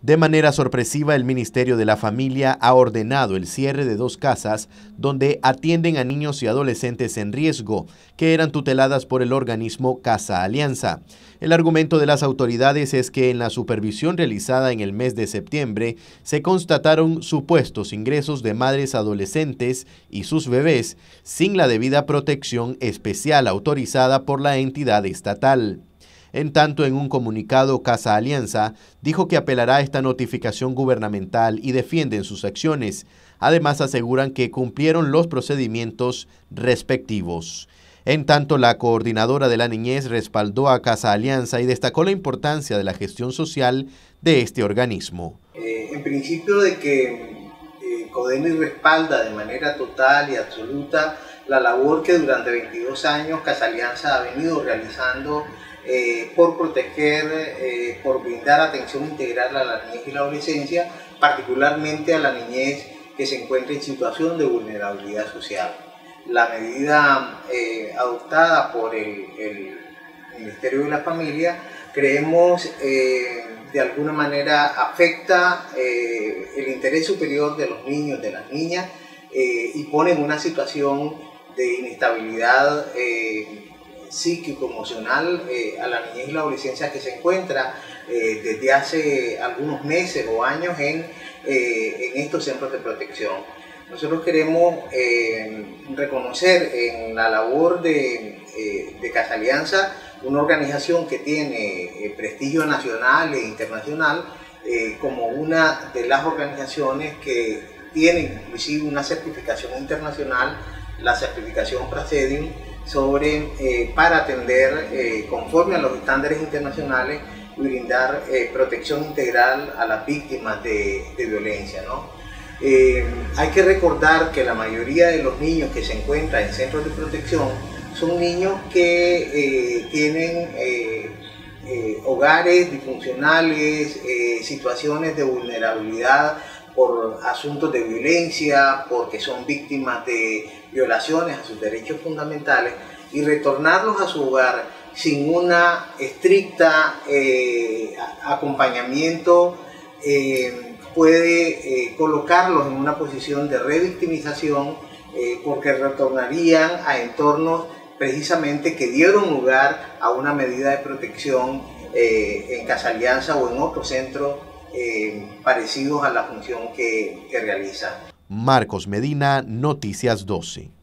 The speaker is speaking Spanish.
De manera sorpresiva, el Ministerio de la Familia ha ordenado el cierre de 2 casas donde atienden a niños y adolescentes en riesgo, que eran tuteladas por el organismo Casa Alianza. El argumento de las autoridades es que en la supervisión realizada en el mes de septiembre se constataron supuestos ingresos de madres adolescentes y sus bebés sin la debida protección especial autorizada por la entidad estatal. En tanto, en un comunicado, Casa Alianza dijo que apelará a esta notificación gubernamental y defienden sus acciones. Además, aseguran que cumplieron los procedimientos respectivos. En tanto, la coordinadora de la niñez respaldó a Casa Alianza y destacó la importancia de la gestión social de este organismo. En principio de que CODENI respalda de manera total y absoluta la labor que durante 22 años Casa Alianza ha venido realizando por proteger, por brindar atención integral a la niñez y la adolescencia, particularmente a la niñez que se encuentra en situación de vulnerabilidad social. La medida adoptada por el Ministerio de la Familia, creemos de alguna manera afecta el interés superior de los niños, de las niñas, y pone en una situación de inestabilidad psíquico-emocional a la niñez y la adolescencia que se encuentra desde hace algunos meses o años en estos centros de protección. Nosotros queremos reconocer en la labor de Casa Alianza una organización que tiene prestigio nacional e internacional como una de las organizaciones que tienen inclusive una certificación internacional, la certificación Prasedium, para atender conforme a los estándares internacionales y brindar protección integral a las víctimas de violencia, ¿no? Hay que recordar que la mayoría de los niños que se encuentran en centros de protección son niños que tienen hogares disfuncionales, situaciones de vulnerabilidad por asuntos de violencia, porque son víctimas de violaciones a sus derechos fundamentales, y retornarlos a su hogar sin una estricta acompañamiento puede colocarlos en una posición de revictimización, porque retornarían a entornos precisamente que dieron lugar a una medida de protección en Casa Alianza o en otros centros parecidos a la función que realizan. Marcos Medina, Noticias 12.